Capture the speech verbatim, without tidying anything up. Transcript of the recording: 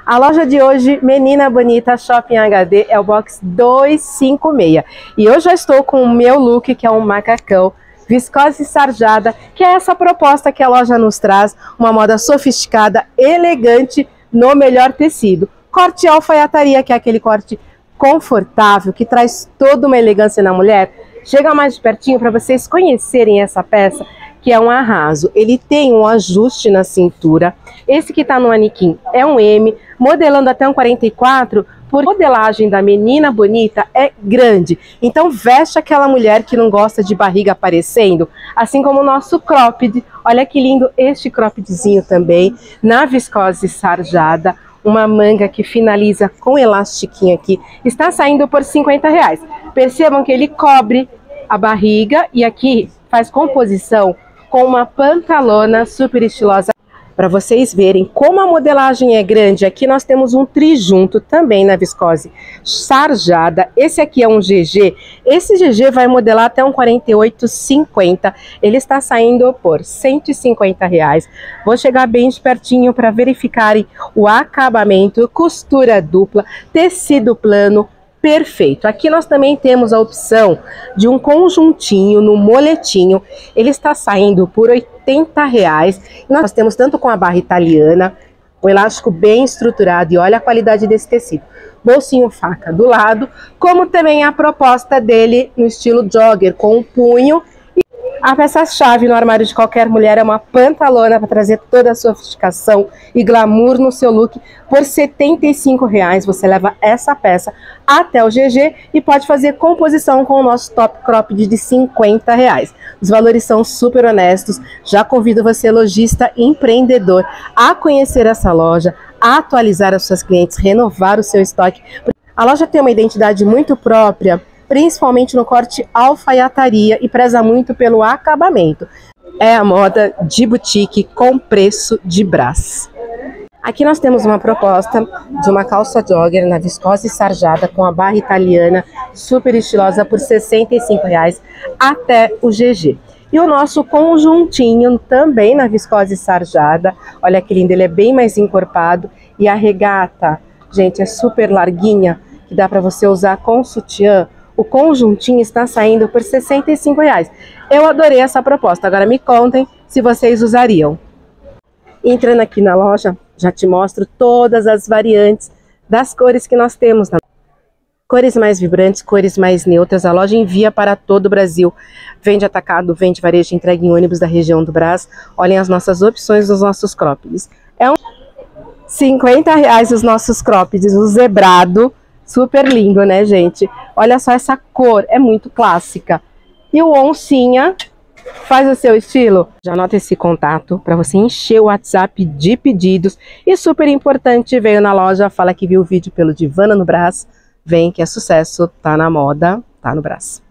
A loja de hoje, Menina Bonita Shopping H D, é o box duzentos e cinquenta e seis. E eu já estou com o meu look, que é um macacão, viscose sarjada, que é essa proposta que a loja nos traz, uma moda sofisticada, elegante, no melhor tecido. Corte alfaiataria, que é aquele corte confortável, que traz toda uma elegância na mulher. Chega mais de pertinho para vocês conhecerem essa peça, que é um arraso. Ele tem um ajuste na cintura. Esse que está no manequim é um M, modelando até um quarenta e quatro, por modelagem da Menina Bonita é grande. Então veste aquela mulher que não gosta de barriga aparecendo, assim como o nosso cropped. Olha que lindo este croppedzinho também, na viscose sarjada. Uma manga que finaliza com elastiquinho aqui, está saindo por cinquenta reais. Percebam que ele cobre a barriga e aqui faz composição com uma pantalona super estilosa. Para vocês verem como a modelagem é grande, aqui nós temos um trijunto também na viscose sarjada. Esse aqui é um G G, esse G G vai modelar até um quarenta e oito, cinquenta. Ele está saindo por cento e cinquenta reais. Vou chegar bem de pertinho para verificarem o acabamento, costura dupla, tecido plano, perfeito. Aqui nós também temos a opção de um conjuntinho no moletinho. Ele está saindo por oitenta reais. Nós temos tanto com a barra italiana, o elástico bem estruturado, e olha a qualidade desse tecido. Bolsinho faca do lado, como também a proposta dele no estilo jogger, com um punho. A peça-chave no armário de qualquer mulher é uma pantalona para trazer toda a sofisticação e glamour no seu look. Por setenta e cinco reais você leva essa peça até o G G e pode fazer composição com o nosso top cropped de cinquenta reais. Os valores são super honestos. Já convido você, lojista empreendedor, a conhecer essa loja, a atualizar as suas clientes, renovar o seu estoque. A loja tem uma identidade muito própria, principalmente no corte alfaiataria, e preza muito pelo acabamento. É a moda de boutique com preço de Brás. Aqui nós temos uma proposta de uma calça jogger na viscose sarjada com a barra italiana, super estilosa, por sessenta e cinco reais até o G G. E o nosso conjuntinho também na viscose sarjada, olha que lindo, ele é bem mais encorpado, e a regata, gente, é super larguinha, que dá para você usar com sutiã. O conjuntinho está saindo por sessenta e cinco reais. Eu adorei essa proposta. Agora me contem se vocês usariam. Entrando aqui na loja, já te mostro todas as variantes das cores que nós temos. Cores mais vibrantes, cores mais neutras. A loja envia para todo o Brasil. Vende atacado, vende varejo, entrega em ônibus da região do Brás. Olhem as nossas opções dos nossos croppeds. É um cinquenta reais os nossos croppeds, o zebrado. Super lindo, né, gente? Olha só essa cor, é muito clássica. E o oncinha faz o seu estilo. Já anota esse contato para você encher o WhatsApp de pedidos. E super importante, veio na loja, fala que viu o vídeo pelo Divana no Brás. Vem que é sucesso, tá na moda, tá no Brás.